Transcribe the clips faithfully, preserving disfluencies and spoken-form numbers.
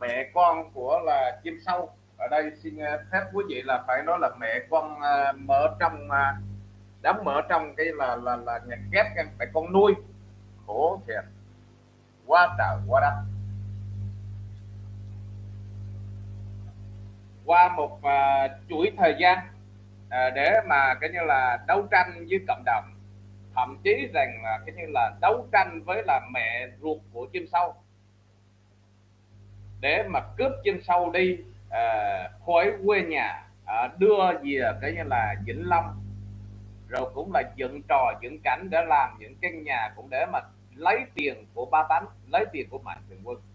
mẹ con của là chim sâu. Ở đây xin phép quý vị là phải nói là mẹ con mở trong đám mở trong cái là là là nhà kép, phải con nuôi khổ thiệt, quá trời quá đất. Qua một uh, chuỗi thời gian uh, để mà cái như là đấu tranh với cộng đồng, thậm chí rằng là cái như là đấu tranh với là mẹ ruột của chim sâu để mà cướp chim sâu đi uh, khỏi quê nhà, uh, đưa về cái như là Vĩnh Long, rồi cũng là dựng trò dựng cảnh để làm những cái nhà cũng để mà lấy tiền của Ba Tánh, lấy tiền của Mạnh Thường Quân.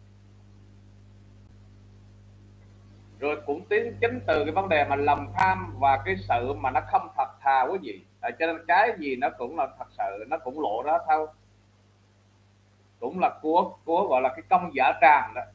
Rồi cũng tiến chính từ cái vấn đề mà lòng tham và cái sự mà nó không thật thà quý vị, à, cho nên cái gì nó cũng là thật sự, nó cũng lộ ra thôi, cũng là của của gọi là cái công giả tràng đó.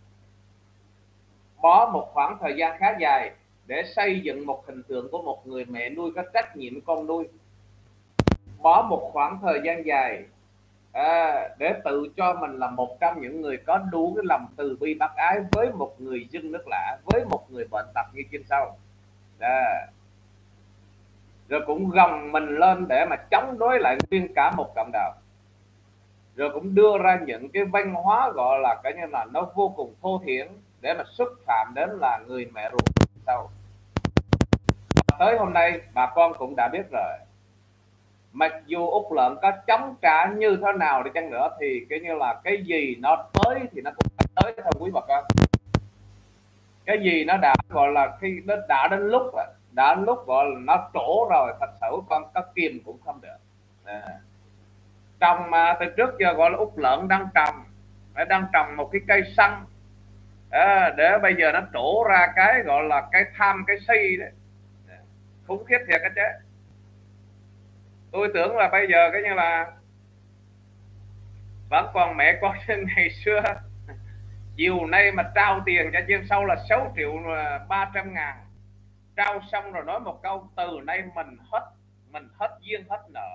Bỏ một khoảng thời gian khá dài để xây dựng một hình tượng của một người mẹ nuôi có trách nhiệm con nuôi, bỏ một khoảng thời gian dài à, để tự cho mình là một trong những người có đủ cái lòng từ bi bác ái với một người dân nước lạ, với một người bệnh tật như chim sâu đó. Rồi cũng gồng mình lên để mà chống đối lại nguyên cả một cộng đồng, rồi cũng đưa ra những cái văn hóa gọi là cái như là nó vô cùng thô thiển để mà xúc phạm đến là người mẹ ruột sâu. Tới hôm nay bà con cũng đã biết rồi, mặc dù Úc Lợn có chống trả như thế nào đi chăng nữa thì cái như là cái gì nó tới thì nó cũng tới thôi quý bà con. Cái gì nó đã gọi là khi nó đã đến lúc đã đến lúc gọi là nó trổ rồi, thật sự con có kìm cũng không được. À. Trồng mà từ trước giờ gọi là Úc Lợn đang trồng đang trồng một cái cây xăng à, để bây giờ nó trổ ra cái gọi là cái tham cái si đấy, khủng khiếp thiệt cái chứ. Tôi tưởng là bây giờ cái như là vẫn còn mẹ con ngày xưa chiều nay mà trao tiền cho chim sâu là sáu triệu ba trăm ngàn, trao xong rồi nói một câu từ nay mình hết mình hết duyên hết nợ,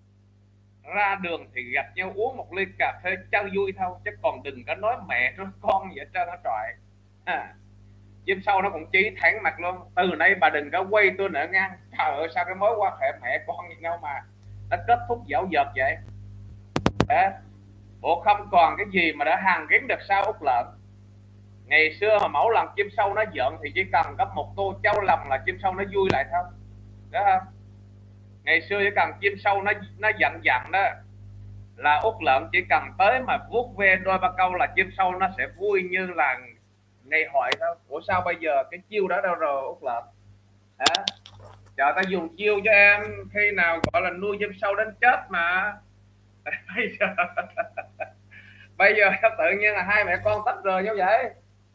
ra đường thì gặp nhau uống một ly cà phê cho vui thôi, chứ còn đừng có nói mẹ nói con vậy cho nó trọi. À, chim sâu nó cũng chỉ thẳng mặt luôn, từ nay bà đừng có quay tôi nữa ngang. Trời ơi sao cái mối quan hệ mẹ con như nhau mà nó kết thúc dạo dợt vậy. Đấy. Bộ không còn cái gì mà đã hàng gắn được sao Úc Lợn. Ngày xưa mà mỗi lần chim sâu nó giận thì chỉ cần có một tô cháo lòng là chim sâu nó vui lại thôi, đó không? Ngày xưa chỉ cần chim sâu nó nó giận giận đó là Úc Lợn chỉ cần tới mà vuốt ve đôi ba câu là chim sâu nó sẽ vui như là ngày hội thôi. Ủa sao bây giờ cái chiêu đó đâu rồi Úc Lợn? Hả? Trời, ta dùng chiêu cho em khi nào gọi là nuôi chim sâu đến chết mà. Bây giờ bây giờ tự nhiên là hai mẹ con tách rời như vậy.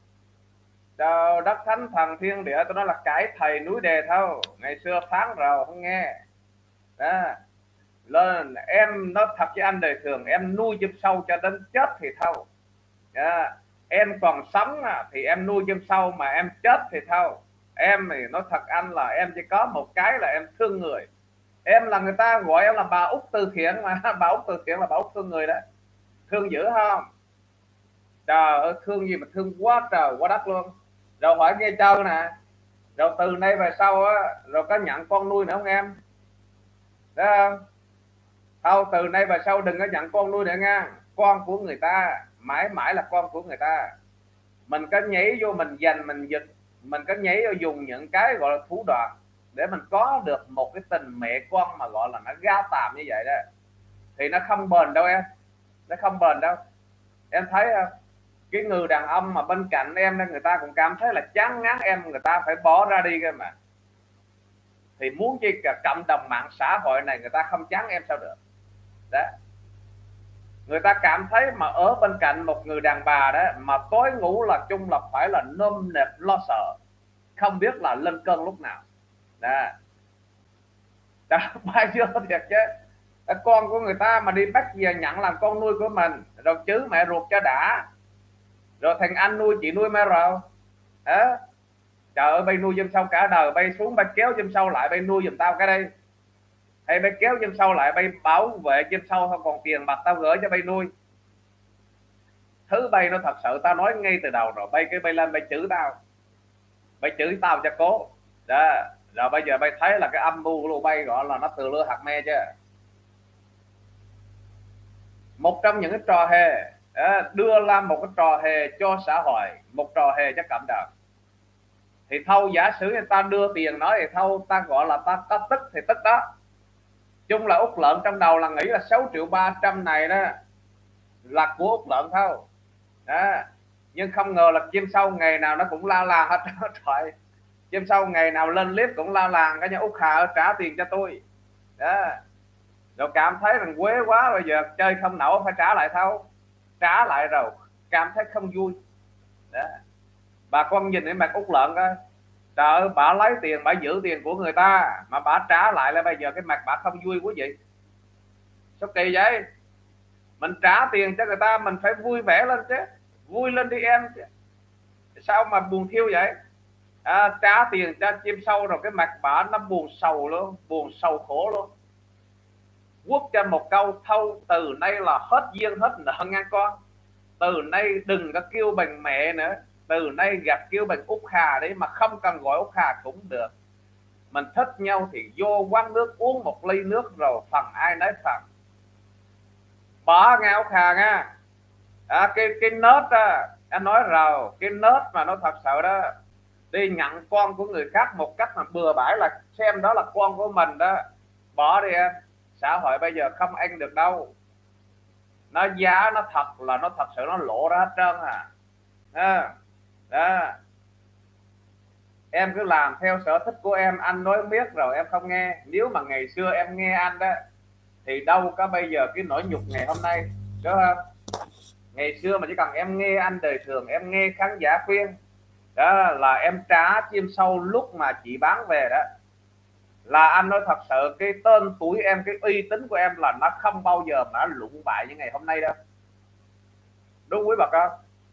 Trời đất thánh thần thiên địa, tôi nói là cải thầy núi đề thôi. Ngày xưa phán rồi không nghe đó. Lên em nói thật với anh đời thường, em nuôi chim sâu cho đến chết thì thôi đó. Em còn sống thì em nuôi chim sâu, mà em chết thì thôi. Em thì nói thật anh là em chỉ có một cái là em thương người. Em là người ta gọi em là bà Út từ thiện mà. Bà Út từ thiện là bà Út thương người đó. Thương dữ không? Trời ơi thương gì mà thương quá trời quá đất luôn. Rồi hỏi nghe Châu nè, rồi từ nay về sau á, rồi có nhận con nuôi nữa không em? Đó không? Thôi từ nay về sau đừng có nhận con nuôi nữa nha. Con của người ta mãi mãi là con của người ta. Mình có nhảy vô mình giành mình giật, mình có nhảy vô dùng những cái gọi là thủ đoạn để mình có được một cái tình mẹ con mà gọi là nó ga tạm như vậy đó, thì nó không bền đâu em, nó không bền đâu. Em thấy không? Cái người đàn ông mà bên cạnh em nên người ta cũng cảm thấy là chán ngán em, người ta phải bỏ ra đi cơ mà. Thì muốn chi cả cộng đồng mạng xã hội này người ta không chán em sao được đó. Người ta cảm thấy mà ở bên cạnh một người đàn bà đó mà tối ngủ là chung là phải là nơm nẹp lo sợ, không biết là lên cơn lúc nào đó. Bao nhiêu thiệt chứ. Con của người ta mà đi bắt về nhận làm con nuôi của mình, rồi chứ mẹ ruột cho đã, rồi thằng anh nuôi chị nuôi mẹ rồi đó. Trời ơi bay nuôi chim sâu cả đời, bay xuống bay kéo chim sâu lại bay nuôi giùm tao cái đây, hay bay kéo chim sâu lại bay bảo vệ chim sâu, không còn tiền bạc tao gửi cho bay nuôi. Thứ bay nó thật sự tao nói ngay từ đầu rồi, bay cái bay lên bay chửi tao, bay chửi tao cho cố đó. Rồi bây giờ bay thấy là cái âm mưu của lô bay gọi là nó từ lưa hạt me chứ. Một trong những cái trò hề đưa ra một cái trò hề cho xã hội, một trò hề cho cộng đồng, thì thâu giả sử người ta đưa tiền nói thì thâu ta gọi là ta có tức thì tức đó. Chung là Út Lợn trong đầu là nghĩ là sáu triệu ba trăm này đó là của Út Lợn thôi đó. Nhưng không ngờ là chim sâu ngày nào nó cũng la làng hết trời. Chim sâu ngày nào lên clip cũng la làng cả nhà Út Hà trả tiền cho tôi đó. Rồi cảm thấy rằng quế quá, bây giờ chơi không nổi phải trả lại thôi. Trả lại rồi cảm thấy không vui đó. Bà con nhìn cái mặt Út Lợn coi, trời ơi, bà lấy tiền, bà giữ tiền của người ta mà bà trả lại là bây giờ cái mặt bà không vui quý vị. Sao kỳ vậy? Mình trả tiền cho người ta mình phải vui vẻ lên chứ, vui lên đi em chứ. Sao mà buồn thiêu vậy? À, trả tiền cho chim sâu rồi cái mặt bà nó buồn sầu luôn, buồn sầu khổ luôn. Quất cho một câu thâu từ nay là hết duyên hết nợ nha con. Từ nay đừng có kêu bằng mẹ nữa, từ nay gặp kêu bằng Út Hà đấy, mà không cần gọi Út Hà cũng được. Mình thích nhau thì vô quán nước uống một ly nước rồi phần ai nấy phần. Bỏ nghe Út Hà nha. À, cái cái nết á, anh nói rồi, cái nết mà nó thật sự đó, đi nhận con của người khác một cách mà bừa bãi là xem đó là con của mình đó, bỏ đi em. Xã hội bây giờ không ăn được đâu, nó giá nó thật là nó thật sự nó lộ ra hết trơn à. À đó. Em cứ làm theo sở thích của em, anh nói biết rồi em không nghe. Nếu mà ngày xưa em nghe anh đó thì đâu có bây giờ cái nỗi nhục ngày hôm nay đúng không? Ngày xưa mà chỉ cần em nghe anh đời thường, em nghe khán giả khuyên đó là em trả chim sâu lúc mà chị bán về đó, là anh nói thật sự cái tên tuổi em, cái uy tín của em là nó không bao giờ mà nó lụng bại như ngày hôm nay đâu, đúng quý bà con.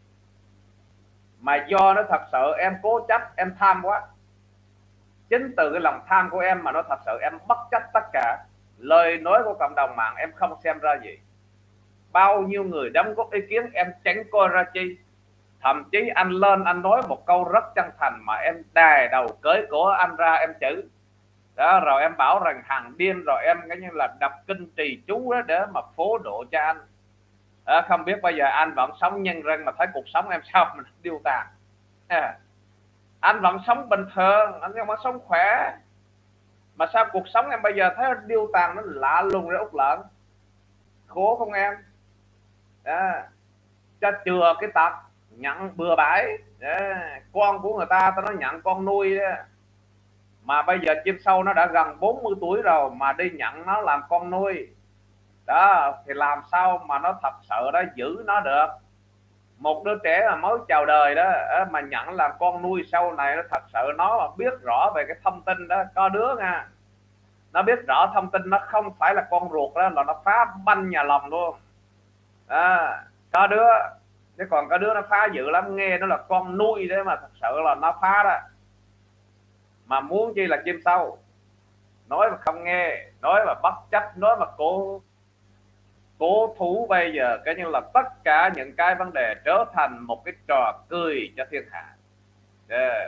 Mà do nó thật sự em cố chấp, em tham quá, chính từ cái lòng tham của em mà nó thật sự em bất chấp tất cả. Lời nói của cộng đồng mạng em không xem ra gì, bao nhiêu người đóng góp ý kiến em tránh coi ra chi. Thậm chí anh lên anh nói một câu rất chân thành mà em đè đầu cởi cổ anh ra em chửi đó, rồi em bảo rằng thằng điên, rồi em cái như là đọc kinh trì chú đó để mà phố độ cho anh à. Không biết bây giờ anh vẫn sống nhân răng mà thấy cuộc sống em sao mà điêu tàn à. Anh vẫn sống bình thường, anh vẫn sống khỏe, mà sao cuộc sống em bây giờ thấy điêu tàn, nó lạ lùng ra Út Lợn. Khổ không em à. Cho chừa cái tật nhận bừa bãi à. Con của người ta, ta nói nhận con nuôi đó. Mà bây giờ chim sâu nó đã gần bốn mươi tuổi rồi mà đi nhận nó làm con nuôi đó, thì làm sao mà nó thật sự đó giữ nó được. Một đứa trẻ mà mới chào đời đó mà nhận làm con nuôi, sau này nó thật sự nó mà biết rõ về cái thông tin đó, có đứa nha, nó biết rõ thông tin nó không phải là con ruột đó, là nó phá banh nhà lòng luôn à. Có đứa, chứ còn có đứa nó phá dữ lắm, nghe nó là con nuôi đấy mà thật sự là nó phá đó. Mà muốn chi là chim sâu, nói mà không nghe, nói mà bất chấp, nói mà cố cố thú bây giờ cái như là tất cả những cái vấn đề trở thành một cái trò cười cho thiên hạ yeah.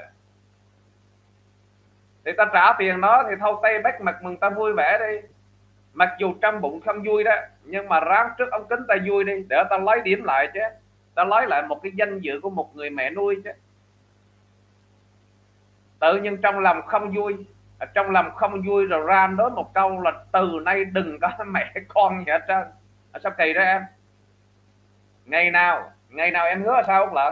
Thì ta trả tiền đó thì thâu tay bắt mặt mừng, ta vui vẻ đi, mặc dù trong bụng không vui đó, nhưng mà ráng trước ống kính ta vui đi, để ta lấy điểm lại chứ, ta lấy lại một cái danh dự của một người mẹ nuôi chứ. Tự nhiên trong lòng không vui, trong lòng không vui rồi ra nói một câu là từ nay đừng có mẹ con gì hết trơn. Sao kỳ đó em? Ngày nào ngày nào em hứa là sao Út Lợn?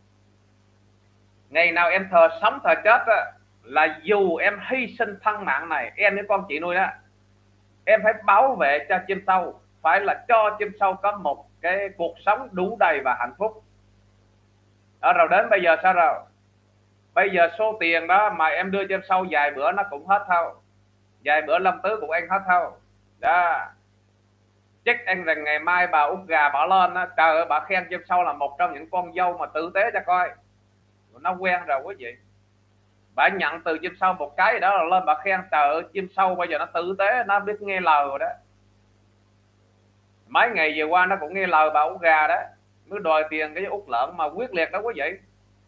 Ngày nào em thờ sống thờ chết đó, là dù em hy sinh thân mạng này, em với con chị nuôi đó, em phải bảo vệ cho chim sâu, phải là cho chim sâu có một cái cuộc sống đủ đầy và hạnh phúc đó. Rồi đến bây giờ sao rồi? Bây giờ số tiền đó mà em đưa chim sâu vài bữa nó cũng hết thôi, vài bữa Lâm Tứ cũng ăn hết thôi đó. Chắc anh rằng ngày mai bà út gà bà lên á, trời ơi bà khen chim sâu là một trong những con dâu mà tử tế cho coi. Nó quen rồi quý vị, bà nhận từ chim sâu một cái đó là lên bà khen trời ơi chim sâu bây giờ nó tử tế, nó biết nghe lời rồi đó. Mấy ngày vừa qua nó cũng nghe lời bà út gà đó mới đòi tiền cái út lợn mà quyết liệt đó quý vị.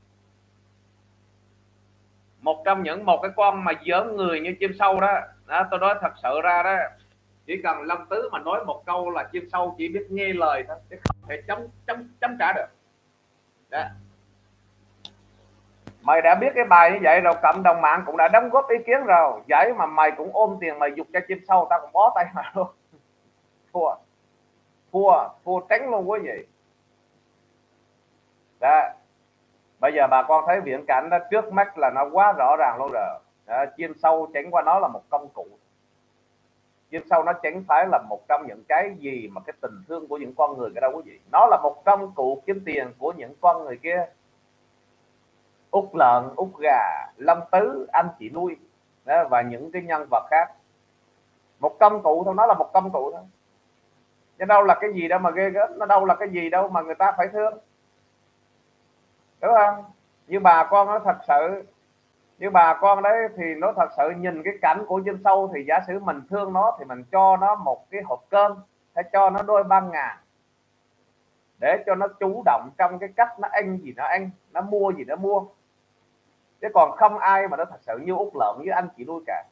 Một trong những một cái con mà dởm người như chim sâu đó, đó tôi nói thật sự ra đó, chỉ cần Lâm Tứ mà nói một câu là chim sâu chỉ biết nghe lời thôi, chứ không thể chống chống chống trả được đó. Mày đã biết cái bài như vậy rồi, cộng đồng mạng cũng đã đóng góp ý kiến rồi, vậy mà mày cũng ôm tiền mày giục cho chim sâu, tao cũng bó tay mà luôn. Thua thua thua tránh luôn quý vị đó. Bây giờ bà con thấy viễn cảnh đó trước mắt là nó quá rõ ràng luôn rồi đó. Chim sâu chẳng qua nó là một công cụ, chim sâu nó chẳng phải là một trong những cái gì mà cái tình thương của những con người cái đâu quý vị, nó là một công cụ kiếm tiền của những con người kia. Út lợn, út gà, Lâm Tứ, anh chị nuôi đó, và những cái nhân vật khác, một công cụ thôi, nó là một công cụ thôi, chứ đâu là cái gì đâu mà ghê gớm, nó đâu là cái gì đâu mà người ta phải thương, đúng không? Như bà con nó thật sự, như bà con đấy thì nó thật sự nhìn cái cảnh của chim sâu thì giả sử mình thương nó thì mình cho nó một cái hộp cơm hay cho nó đôi ba ngàn để cho nó chủ động trong cái cách nó ăn gì nó ăn, nó mua gì nó mua, chứ còn không ai mà nó thật sự như út lợn với anh chị nuôi cả.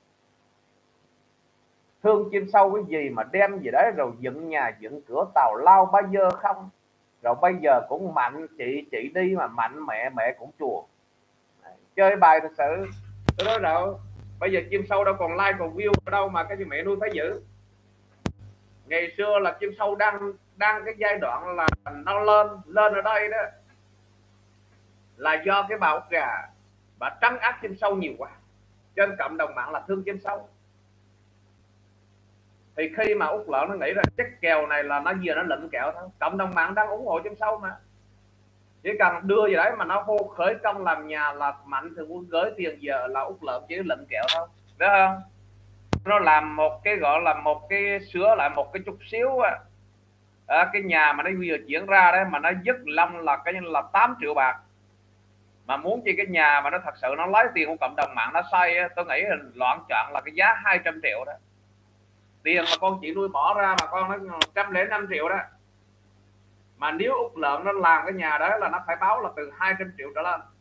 Thương chim sâu cái gì mà đem gì đấy rồi dựng nhà dựng cửa tàu lao bao giờ không, rồi bây giờ cũng mạnh chị chị đi mà mạnh mẹ mẹ cũng chùa. Chơi bài thật sự tôi nói rồi, bây giờ chim sâu đâu còn like còn view ở đâu mà cái gì mẹ nuôi phải giữ. Ngày xưa là chim sâu đang đang cái giai đoạn là nó lên lên ở đây đó là do cái bà út gà bà trấn áp chim sâu nhiều quá, trên cộng đồng mạng là thương chim sâu. Thì khi mà út lợn nó nghĩ ra chắc kèo này là nó vừa nó lịnh kẹo thôi, cộng đồng mạng đang ủng hộ chim sâu mà, chỉ cần đưa gì đấy mà nó hô khởi công làm nhà là Mạnh Thường Quân gửi tiền giờ là út lợn chỉ lịnh kẹo thôi, đúng không? Nó làm một cái gọi là một cái sửa lại một cái chút xíu á, à, cái nhà mà nó vừa chuyển ra đấy mà nó dứt lâm là cái là tám triệu bạc, mà muốn chi cái nhà mà nó thật sự nó lấy tiền của cộng đồng mạng nó xây á, tôi nghĩ là loạn chọn là cái giá hai trăm triệu đó, tiền mà con chị nuôi bỏ ra mà con nó một trăm lẻ năm triệu đó, mà nếu út lợn nó làm cái nhà đó là nó phải báo là từ hai trăm triệu trở lên.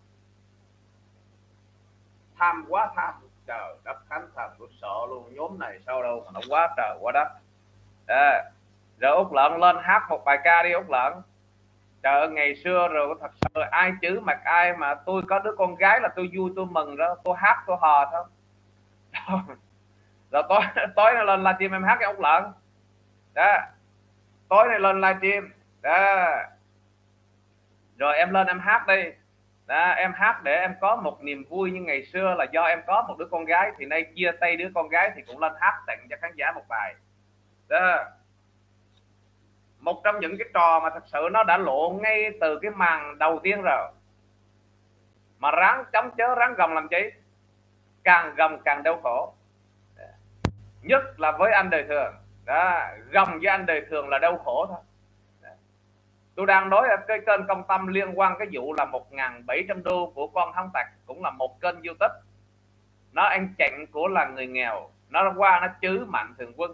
Tham quá tham, trời đất khánh thần, tôi sợ luôn, nhóm này sao đâu mà nó quá trời quá đất à. Rồi út lợn lên hát một bài ca đi út lợn. Trời ơi, ngày xưa rồi thật sự ai chữ mặt ai mà tôi có đứa con gái là tôi vui tôi mừng đó, tôi hát tôi hò thôi. Rồi tối tối nó lên livestream em hát cái út lợn đó, tối nay lên livestream đó, rồi em lên em hát đi đó, em hát để em có một niềm vui như ngày xưa là do em có một đứa con gái, thì nay chia tay đứa con gái thì cũng lên hát tặng cho khán giả một bài đó. Một trong những cái trò mà thật sự nó đã lộ ngay từ cái màn đầu tiên rồi, mà ráng chống chớ ráng gồng làm chi, càng gồng càng đau khổ, nhất là với anh đời thường đó, gồng với anh đời thường là đau khổ thôi. Tôi đang nói cái kênh Công Tâm liên quan cái vụ là một nghìn bảy trăm đô của con Hông Tặc, cũng là một kênh YouTube, nó ăn chặn của là người nghèo, nó qua nó chứ Mạnh Thường Quân.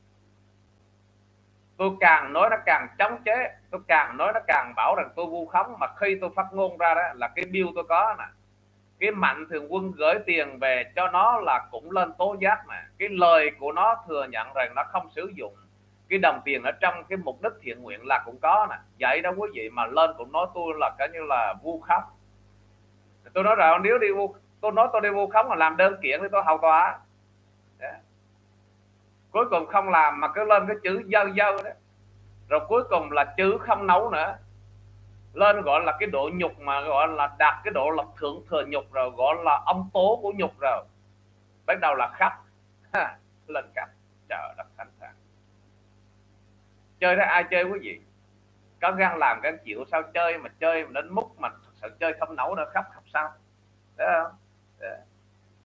Tôi càng nói nó càng chống chế, tôi càng nói nó càng bảo rằng tôi vu khống, mà khi tôi phát ngôn ra đó là cái bill tôi có nè, cái Mạnh Thường Quân gửi tiền về cho nó là cũng lên tố giác nè, cái lời của nó thừa nhận rằng nó không sử dụng cái đồng tiền ở trong cái mục đích thiện nguyện là cũng có nè. Vậy đó quý vị mà lên cũng nói tôi là cái như là vu khống. Tôi nói rằng nếu đi vu, tôi nói tôi đi vu khống là làm đơn kiện thì tôi hầu tòa. Yeah. Cuối cùng không làm mà cứ lên cái chữ dơ dơ đó, rồi cuối cùng là chữ không nấu nữa, lên gọi là cái độ nhục mà gọi là đạt cái độ là thượng thừa nhục rồi, gọi là ông tố của nhục rồi, bắt đầu là khắp lên cặp. Trời đất thanh thản, chơi đó ai chơi quý vị, có gan làm cái chịu sao chơi, mà chơi mà đến mức mà thật sự chơi không nấu nữa khóc khóc sao, đấy không? Đấy.